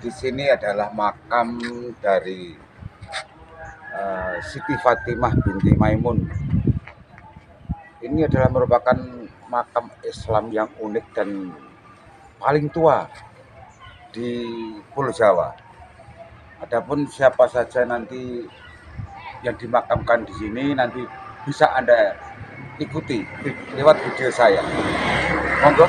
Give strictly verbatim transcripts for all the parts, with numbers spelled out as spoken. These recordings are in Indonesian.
di sini adalah makam dari uh, Siti Fatimah binti Maimun. Ini adalah merupakan makam Islam yang unik dan paling tua di Pulau Jawa. Adapun siapa saja nanti yang dimakamkan di sini nanti bisa Anda ikuti lewat video saya. Monggo.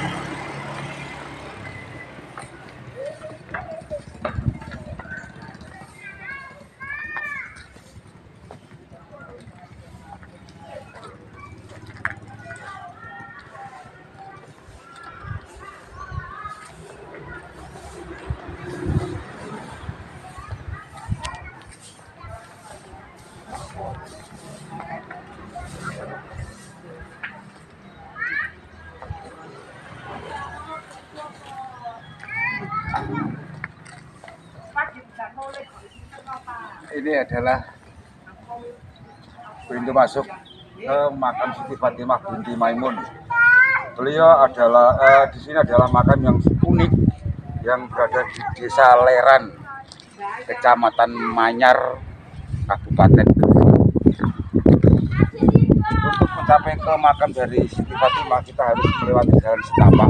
Ini adalah pintu masuk ke makam Siti Fatimah binti Maimun. Beliau adalah eh, di sini adalah makam yang unik yang berada di Desa Leran, Kecamatan Manyar, Kabupaten Gresik. Untuk mencapai ke makam dari Siti Fatimah kita harus melewati jalan setapak.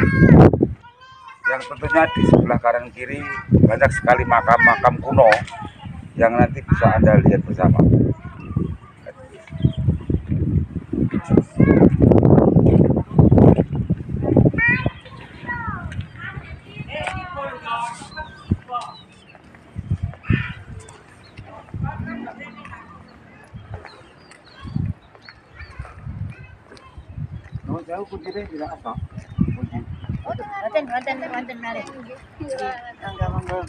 Yang tentunya di sebelah kanan kiri banyak sekali makam-makam kuno yang nanti bisa Anda lihat bersama. Jauh kuncinya tidak apa? Kunci. Ranten, ranten, ranten, mari. Monggo, monggo.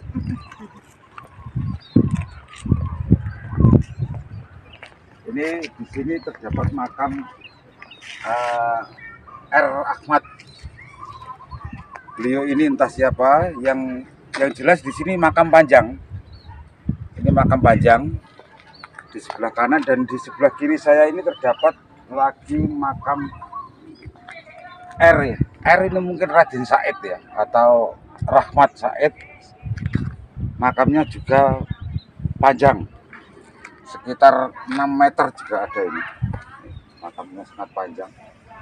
Ini di sini terdapat makam uh, R. Ahmad. Beliau ini entah siapa, yang yang jelas di sini makam panjang. Ini makam panjang di sebelah kanan, dan di sebelah kiri saya ini terdapat lagi makam R. Ya. R ini mungkin Raden Said ya, atau Rahmat Said. Makamnya juga panjang, sekitar enam meter juga ada ini. Makamnya sangat panjang.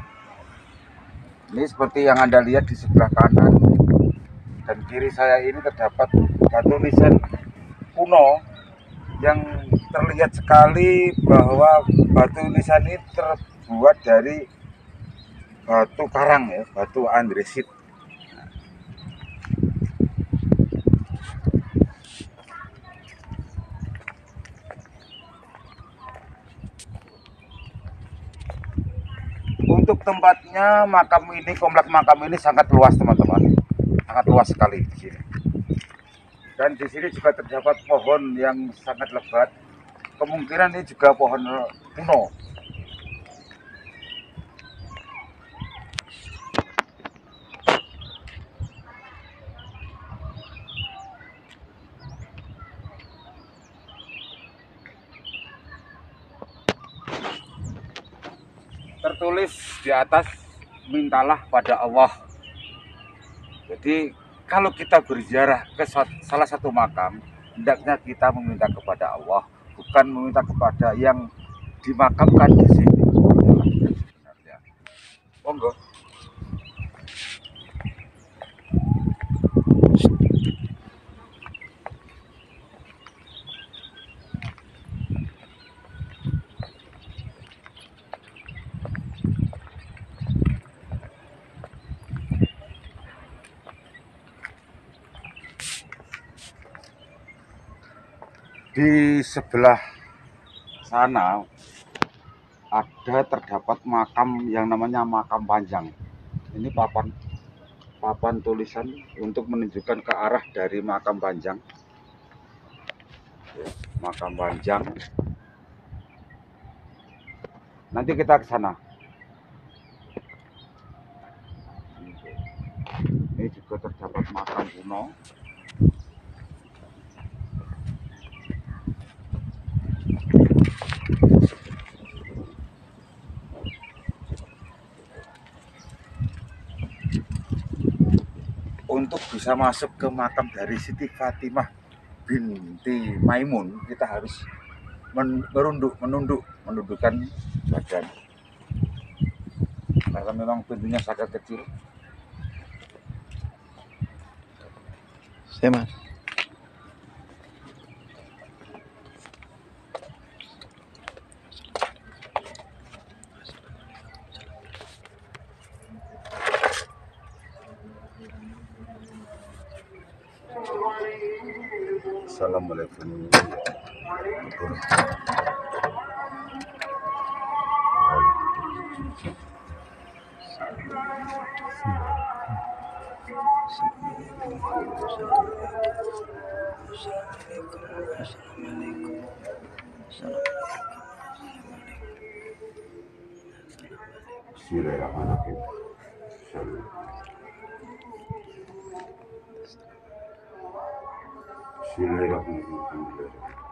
Ini seperti yang Anda lihat di sebelah kanan dan kiri saya ini terdapat batu nisan kuno yang terlihat sekali bahwa batu nisan ini terbuat dari batu karang ya, batu andresit. Untuk tempatnya makam ini, komplek makam ini sangat luas teman-teman, sangat luas sekali di sini. Dan di sini juga terdapat pohon yang sangat lebat. Kemungkinan ini juga pohon kuno. Tertulis di atas, mintalah pada Allah. Jadi kalau kita berziarah ke salah satu makam, hendaknya kita meminta kepada Allah, bukan meminta kepada yang dimakamkan di sini. Monggo. Di sebelah sana ada terdapat makam yang namanya makam panjang. Ini papan papan tulisan untuk menunjukkan ke arah dari makam panjang. Makam panjang. Nanti kita ke sana. Ini juga terdapat makam kuno. Untuk bisa bisa masuk ke makam dari Siti Fatimah binti Maimun, kita harus merunduk, menunduk, menundukkan badan karena memang pintunya sangat kecil. Saya mas. Assalamualaikum. Bismillahirrahmanirrahim. Bismillahirrahmanirrahim.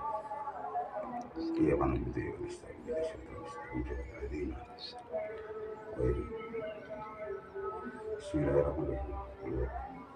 Iya kan begitu ya, Bismillahirrahmanirrahim. Bismillahirrahmanirrahim.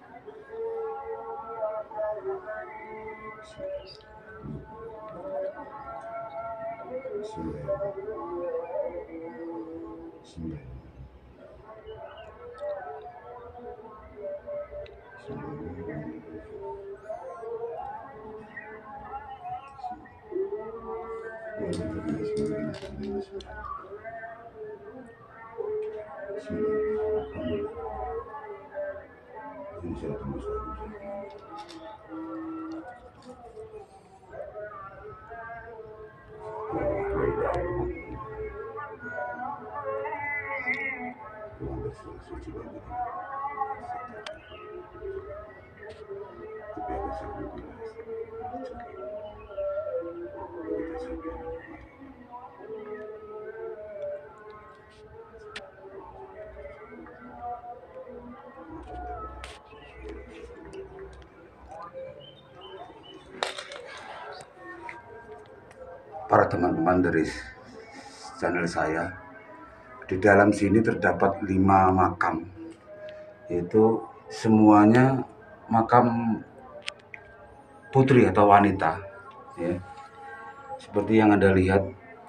Para teman-teman dari channel saya, di dalam sini terdapat lima makam, yaitu semuanya makam putri atau wanita, ya. Seperti yang Anda lihat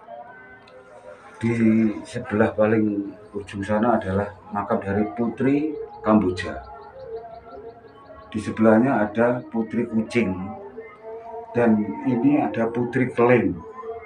di sebelah paling ujung sana adalah makam dari Putri Kamboja. Di sebelahnya ada Putri Kucing, dan ini ada Putri Keleng.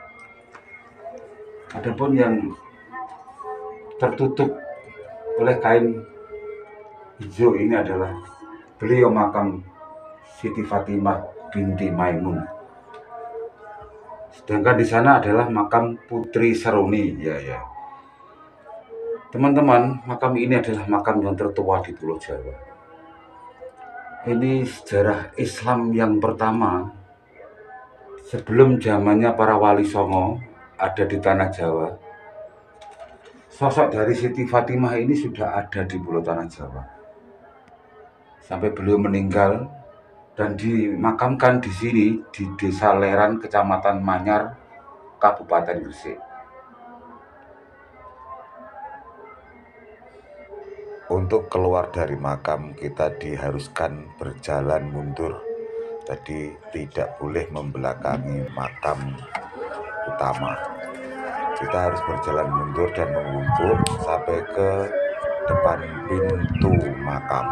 Adapun yang tertutup oleh kain hijau ini adalah beliau makam Siti Fatimah binti Maimun. Sedangkan di sana adalah makam Putri Seruni, ya ya. Teman-teman, makam ini adalah makam yang tertua di Pulau Jawa. Ini sejarah Islam yang pertama sebelum zamannya para wali songo ada di tanah Jawa. Sosok dari Siti Fatimah ini sudah ada di Pulau Tanah Jawa sampai beliau meninggal dan dimakamkan di sini di Desa Leran, Kecamatan Manyar, Kabupaten Gresik. Untuk keluar dari makam kita diharuskan berjalan mundur, jadi tidak boleh membelakangi makam utama. Kita harus berjalan mundur dan membungkuk sampai ke depan pintu makam.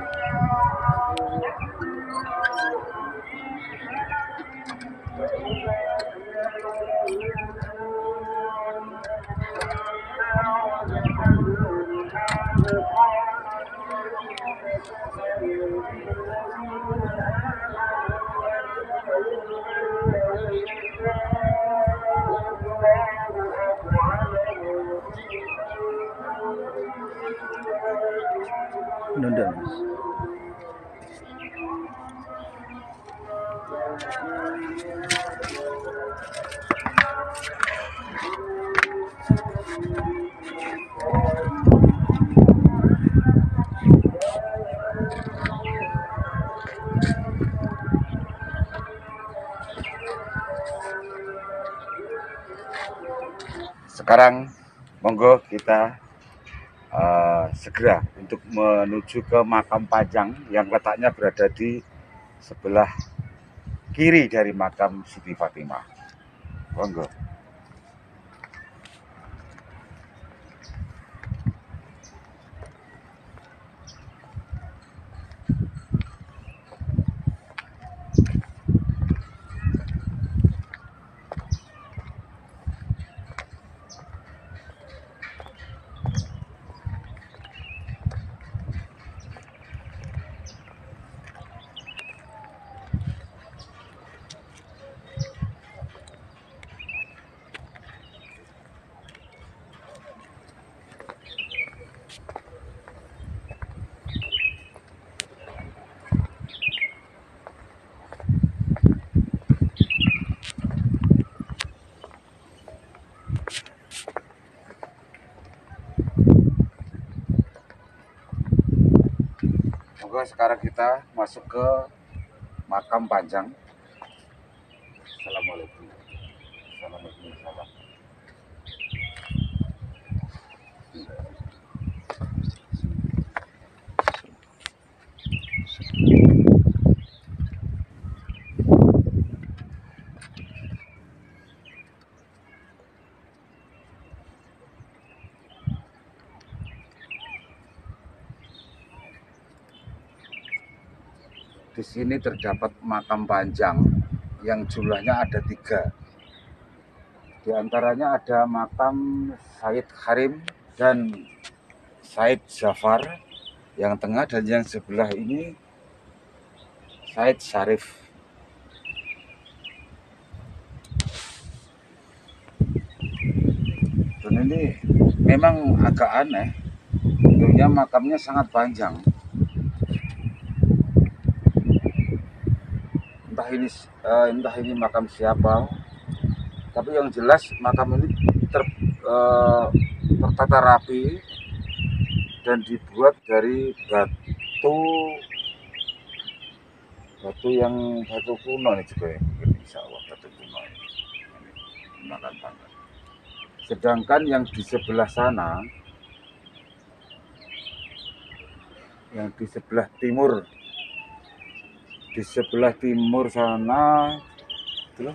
Nunda mas. Sekarang monggo kita uh, segera untuk menuju ke makam Panjang yang letaknya berada di sebelah kiri dari makam Siti Fatimah. Monggo. Monggo sekarang kita masuk ke makam Panjang. Assalamualaikum. Assalamualaikum. Di sini terdapat makam Panjang yang jumlahnya ada tiga. Di antaranya ada makam Said Harim dan Said Jafar yang tengah, dan yang sebelah ini Said Syarif. Dan ini memang agak aneh, tentunya makamnya sangat panjang. Entah ini uh, entah ini makam siapa, tapi yang jelas makam ini ter, uh, tertata rapi dan dibuat dari batu batu yang batu kuno nih juga ya, mungkin insya Allah batu kuno ini makan panjang. Sedangkan yang di sebelah sana, yang di sebelah timur, di sebelah timur sana itu,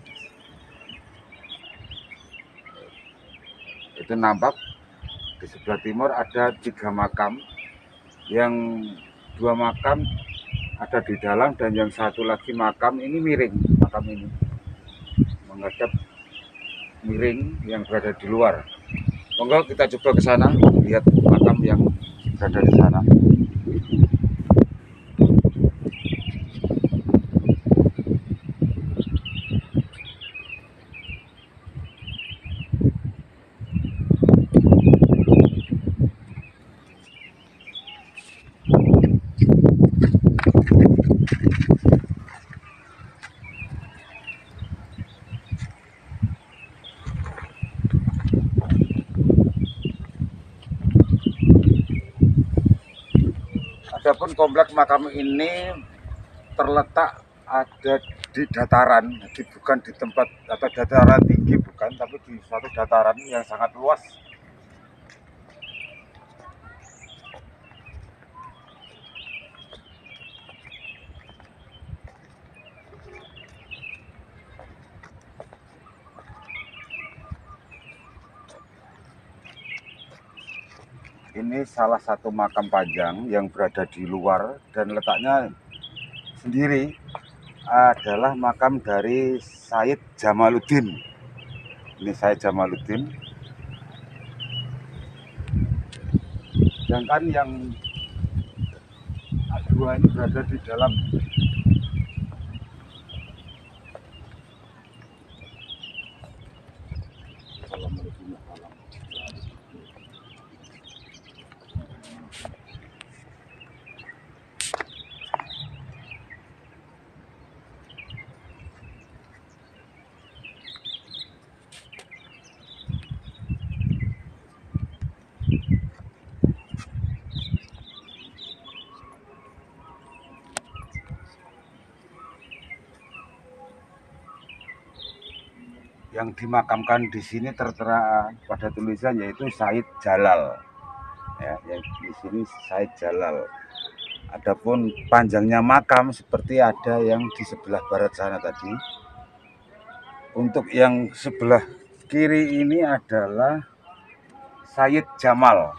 itu nampak di sebelah timur ada tiga makam, yang dua makam ada di dalam dan yang satu lagi makam ini miring, makam ini menghadap miring yang berada di luar. Monggo kita coba ke sana lihat makam yang berada di sana. Adapun komplek makam ini terletak ada di dataran, jadi bukan di tempat atau dataran tinggi, bukan, tapi di suatu dataran yang sangat luas. Ini salah satu makam Panjang yang berada di luar dan letaknya sendiri adalah makam dari Said Jamaluddin. Ini Said Jamaluddin. Sedangkan yang dua ini berada di dalam. Yang dimakamkan di sini tertera pada tulisan yaitu Said Jalal. Ya, yang di sini Said Jalal. Adapun panjangnya makam seperti ada yang di sebelah barat sana tadi. Untuk yang sebelah kiri ini adalah Said Jamal.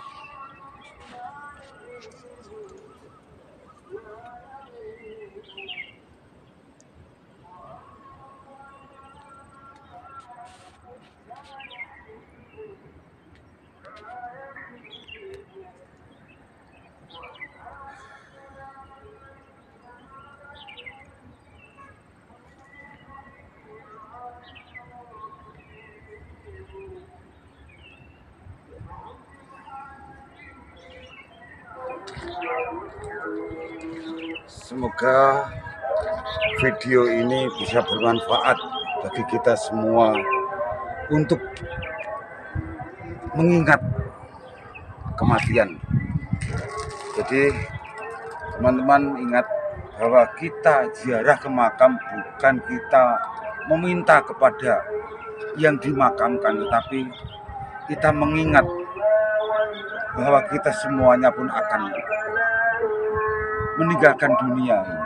Semoga video ini bisa bermanfaat bagi kita semua untuk mengingat kematian. Jadi teman-teman ingat bahwa kita ziarah ke makam bukan kita meminta kepada yang dimakamkan, tetapi kita mengingat bahwa kita semuanya pun akan meninggalkan dunia ini.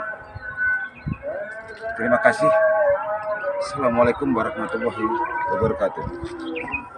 Terima kasih. Assalamualaikum warahmatullahi wabarakatuh.